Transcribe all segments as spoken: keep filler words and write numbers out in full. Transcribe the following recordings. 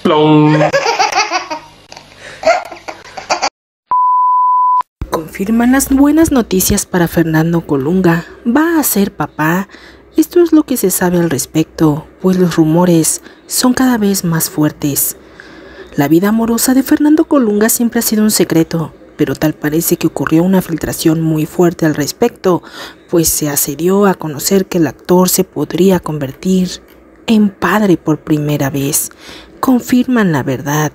Plum. Confirman las buenas noticias para Fernando Colunga. Va a ser papá. Esto es lo que se sabe al respecto, pues los rumores son cada vez más fuertes. La vida amorosa de Fernando Colunga siempre ha sido un secreto, pero tal parece que ocurrió una filtración muy fuerte al respecto, pues se accedió a conocer que el actor se podría convertir en padre por primera vez. Confirman la verdad.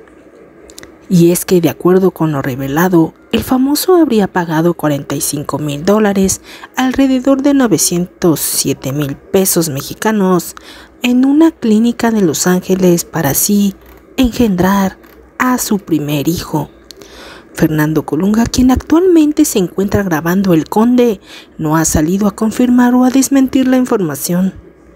Y es que de acuerdo con lo revelado, el famoso habría pagado cuarenta y cinco mil dólares, alrededor de novecientos siete mil pesos mexicanos, en una clínica de Los Ángeles para así engendrar a su primer hijo. Fernando Colunga, quien actualmente se encuentra grabando El Conde, no ha salido a confirmar o a desmentir la información.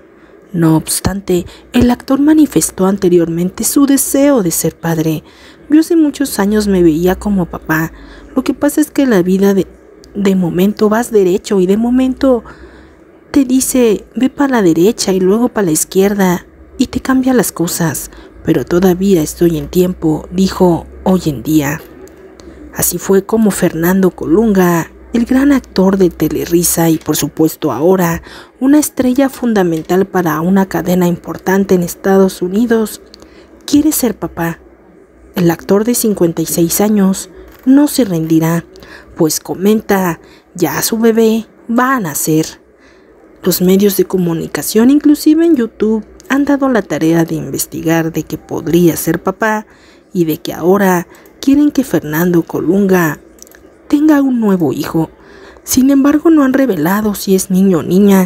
No obstante, el actor manifestó anteriormente su deseo de ser padre. Yo hace muchos años me veía como papá. Lo que pasa es que la vida de, de momento vas derecho y de momento te dice ve para la derecha y luego para la izquierda y te cambia las cosas. Pero todavía estoy en tiempo, dijo hoy en día. Así fue como Fernando Colunga, el gran actor de Telerisa y por supuesto ahora una estrella fundamental para una cadena importante en Estados Unidos, quiere ser papá. El actor de cincuenta y seis años no se rendirá, pues comenta ya su bebé va a nacer. Los medios de comunicación, inclusive en YouTube, han dado la tarea de investigar de que podría ser papá y de que ahora quieren que Fernando Colunga tenga un nuevo hijo. Sin embargo, no han revelado si es niño o niña,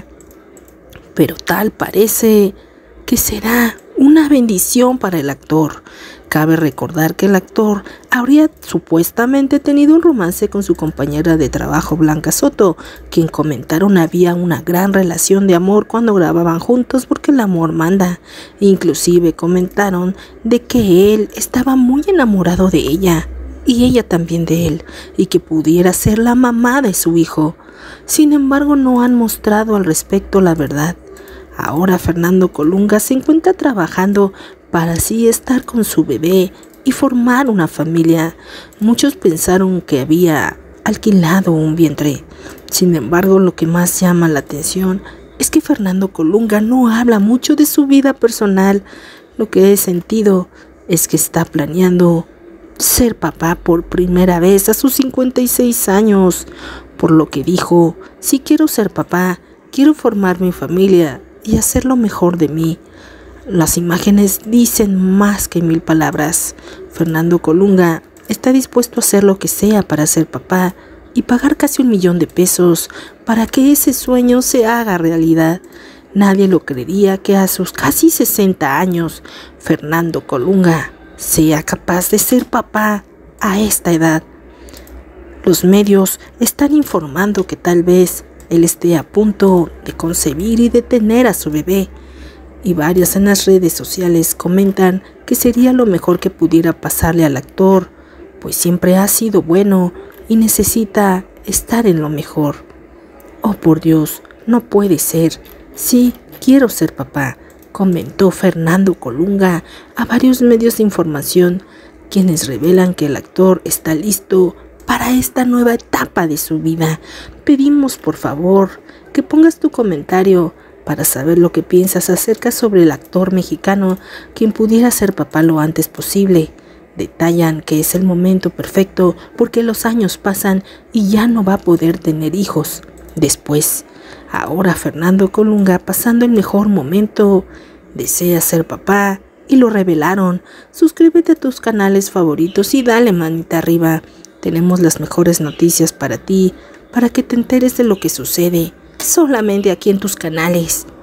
pero tal parece que será una bendición para el actor. Cabe recordar que el actor habría supuestamente tenido un romance con su compañera de trabajo Blanca Soto, quien comentaron había una gran relación de amor cuando grababan juntos porque el amor manda. Inclusive comentaron de que él estaba muy enamorado de ella y ella también de él, y que pudiera ser la mamá de su hijo. Sin embargo, no han mostrado al respecto la verdad. Ahora Fernando Colunga se encuentra trabajando para así estar con su bebé y formar una familia. Muchos pensaron que había alquilado un vientre. Sin embargo, lo que más llama la atención es que Fernando Colunga no habla mucho de su vida personal. Lo que he sentido es que está planeando ser papá por primera vez a sus cincuenta y seis años, por lo que dijo, si quiero ser papá, quiero formar mi familia y hacer lo mejor de mí. Las imágenes dicen más que mil palabras. Fernando Colunga está dispuesto a hacer lo que sea para ser papá y pagar casi un millón de pesos para que ese sueño se haga realidad. Nadie lo creería que a sus casi sesenta años, Fernando Colunga sea capaz de ser papá a esta edad. Los medios están informando que tal vez él esté a punto de concebir y de tener a su bebé, y varias en las redes sociales comentan que sería lo mejor que pudiera pasarle al actor, pues siempre ha sido bueno y necesita estar en lo mejor. Oh, por Dios, no puede ser. Sí, quiero ser papá, comentó Fernando Colunga a varios medios de información, quienes revelan que el actor está listo para esta nueva etapa de su vida. Pedimos por favor que pongas tu comentario para saber lo que piensas acerca sobre el actor mexicano quien pudiera ser papá lo antes posible. Detallan que es el momento perfecto porque los años pasan y ya no va a poder tener hijos después. Ahora Fernando Colunga, pasando el mejor momento, desea ser papá y lo revelaron. Suscríbete a tus canales favoritos y dale manita arriba. Tenemos las mejores noticias para ti, para que te enteres de lo que sucede solamente aquí en tus canales.